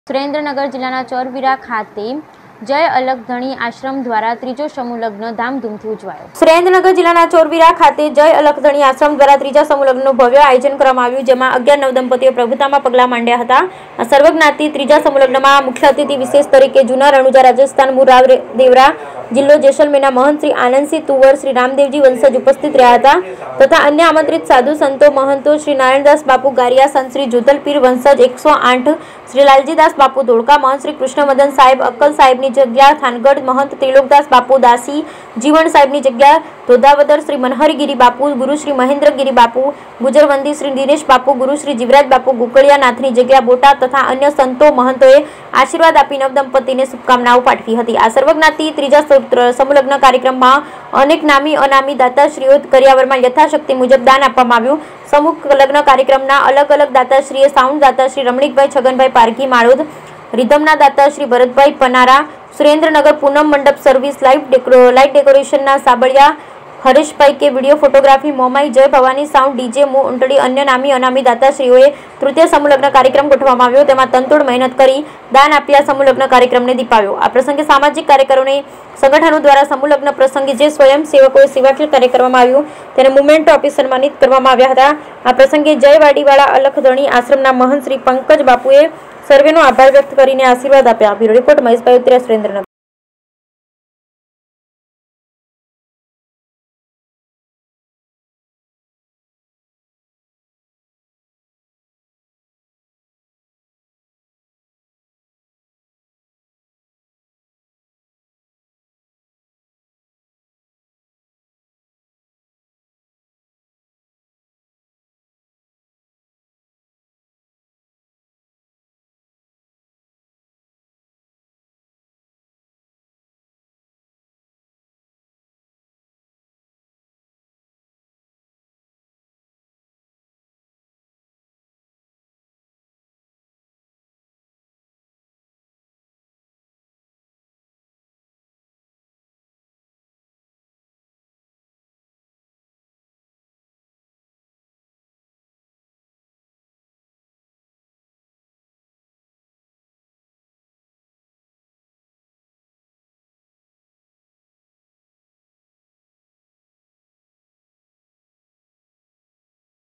સુરેન્દ્રનગર જિલ્લાના ચોરવીરા ખાતે જય અલખધણી આશ્રમ દ્વારા ત્રીજો સમૂહ લગ્ન ધામધૂમથી ઉજવાયો। સુરેન્દ્રનગર જિલ્લાના ચોરવીરા ખાતે જય અલખધણી આશ્રમ દ્વારા ત્રીજા સમૂહ લગ્નનું ભવ્ય આયોજન કરવામાં આવ્યું, જેમાં 11 નવદંપતીઓ પ્રભુતામાં પગલાં માંડ્યા હતા। આ સર્વજ્ઞાતિ ત્રીજા સમૂહ લગ્નમાં મુખ્ય અતિથિ વિશેષ તરીકે જૂના રણુજા રાજસ્થાન મુરાવ દેવરા જિલ્લો જેસલમેરના મહંત શ્રી આનંદસિંહ તુવર શ્રી રામદેવજી વંશજ ઉપસ્થિત રહ્યા હતા તથા અન્ય આમંત્રિત સાધુ સંતો મહંતો શ્રી નારાયણદાસ બાપુ ગારિયા, સંત શ્રી જોધલપીર વંશજ 108 શ્રી લાલજીદાસ બાપુ ધોળકા, મહંત શ્રી કૃષ્ણમદન સાહેબ અક્કલ સાહેબની જગ્યા થાનગઢ, મહંત ત્રિલોકદાસ બાપુ દાસી જીવણ સાહેબની જગ્યા ધોધાવદર, શ્રી મનહરગીરી બાપુ, ગુરુ શ્રી મહેન્દ્રગીરી બાપુ ગુજરવંદી, શ્રી દિનેશ બાપુ, ગુરુ શ્રી જીવરાજ બાપુ ગુકળિયા નાથની જગ્યા બોટાદ તથા અન્ય સંતો મહંતોએ આશીર્વાદ આપી નવદંપતિને શુભકામનાઓ પાઠવી હતી। આ સર્વજ્ઞાતિ ત્રીજા સમૂહ લગ્ન કાર્યક્રમમાં અનેક નામી અનામી દાતાશ્રીઓ કરિયાવરમાં યથાશક્તિ મુજબ દાન આપવામાં આવ્યું। સમૂહ લગ્ન કાર્યક્રમના અલગ અલગ દાતાશ્રીએ સાઉન્ડ દાતાશ્રી રમણીકભાઈ છગનભાઈ પારઘી માળોદ, રિધમના દાતાશ્રી ભરતભાઈ પનારા, સુરેન્દ્રનગર પૂનમ મંડપ સર્વિસ, લાઇટ ડેકોરેશનના Sabaliya Hareshbhai K, video photography Momai, જય ભવાની સાઉન્ડ, ડીજે મંડળી, અન્ય નામી અનામી દાતાશ્રીઓએ તૃતીય સમૂહ લગ્ન કાર્યક્રમ ગોઠવવામાં આવ્યો, તેમાં તનતોડ મહેનત કરી દાન આપી આ સમૂહ લગ્ન કાર્યક્રમને દીપાવ્યો। આ પ્રસંગે સામાજિક કાર્યકરોને સંગઠનો દ્વારા સમૂહ લગ્ન પ્રસંગે જે સ્વયંસેવકોએ સેવાકીય કાર્ય કરવામાં આવ્યું તેને મુમેન્ટો આપી સન્માનિત કરવામાં આવ્યા હતા। આ પ્રસંગે જય વાડીવાળા અલખધણી આશ્રમના મહંત શ્રી પંકજ બાપુએ સર્વેનો આભાર વ્યક્ત કરીને આશીર્વાદ આપ્યા। Bureau report Maheshbhai Uttara, Surendranagar.